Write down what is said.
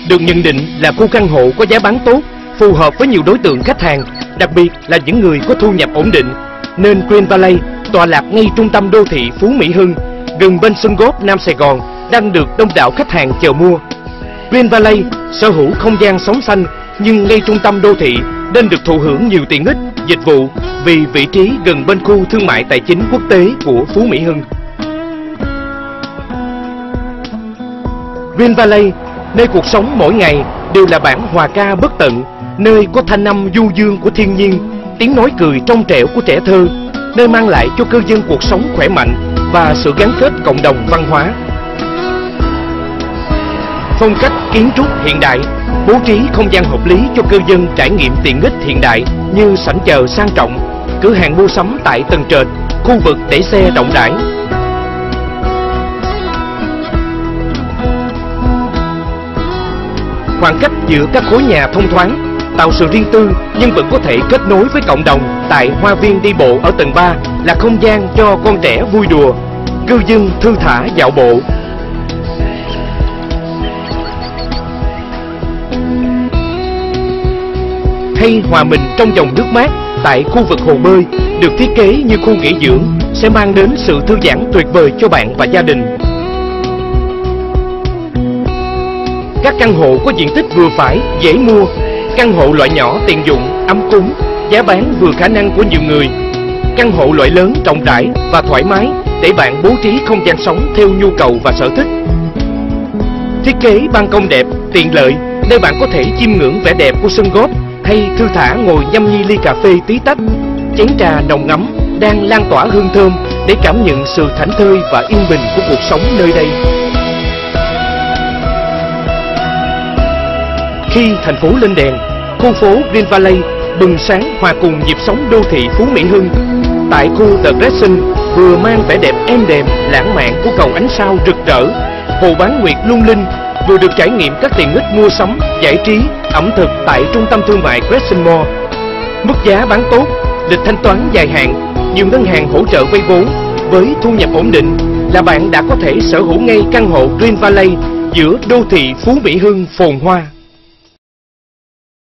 được nhận định là khu căn hộ có giá bán tốt, phù hợp với nhiều đối tượng khách hàng, đặc biệt là những người có thu nhập ổn định, nên Green Valley tọa lạc ngay trung tâm đô thị Phú Mỹ Hưng, gần bên sân golf Nam Sài Gòn, đang được đông đảo khách hàng chờ mua. Green Valley sở hữu không gian sống xanh nhưng ngay trung tâm đô thị nên được thụ hưởng nhiều tiện ích, dịch vụ vì vị trí gần bên khu thương mại tài chính quốc tế của Phú Mỹ Hưng. Green Valley, nơi cuộc sống mỗi ngày đều là bản hòa ca bất tận, nơi có thanh âm du dương của thiên nhiên, tiếng nói cười trong trẻo của trẻ thơ, nơi mang lại cho cư dân cuộc sống khỏe mạnh và sự gắn kết cộng đồng văn hóa. Phong cách kiến trúc hiện đại, bố trí không gian hợp lý cho cư dân trải nghiệm tiện ích hiện đại như sảnh chờ sang trọng, cửa hàng mua sắm tại tầng trệt, khu vực để xe rộng rãi. Khoảng cách giữa các khối nhà thông thoáng, tạo sự riêng tư nhưng vẫn có thể kết nối với cộng đồng tại hoa viên đi bộ ở tầng 3 là không gian cho con trẻ vui đùa, cư dân thư thả dạo bộ. Hay hòa mình trong dòng nước mát tại khu vực hồ bơi được thiết kế như khu nghỉ dưỡng sẽ mang đến sự thư giãn tuyệt vời cho bạn và gia đình. Các căn hộ có diện tích vừa phải, dễ mua, căn hộ loại nhỏ tiện dụng, ấm cúng, giá bán vừa khả năng của nhiều người. Căn hộ loại lớn rộng rãi và thoải mái để bạn bố trí không gian sống theo nhu cầu và sở thích. Thiết kế ban công đẹp, tiện lợi, nơi bạn có thể chiêm ngưỡng vẻ đẹp của sân golf hay thư thả ngồi nhâm nhi ly cà phê tí tách, chén trà nồng ấm đang lan tỏa hương thơm để cảm nhận sự thảnh thơi và yên bình của cuộc sống nơi đây. Khi thành phố lên đèn, khu phố Green Valley bừng sáng hòa cùng nhịp sống đô thị Phú Mỹ Hưng. Tại khu The Crescent vừa mang vẻ đẹp êm đềm, lãng mạn của cầu ánh sao rực rỡ, hồ bán nguyệt lung linh, vừa được trải nghiệm các tiện ích mua sắm, giải trí, ẩm thực tại trung tâm thương mại Crescent Mall. Mức giá bán tốt, lịch thanh toán dài hạn, nhiều ngân hàng hỗ trợ vay vốn, với thu nhập ổn định là bạn đã có thể sở hữu ngay căn hộ Green Valley giữa đô thị Phú Mỹ Hưng phồn hoa.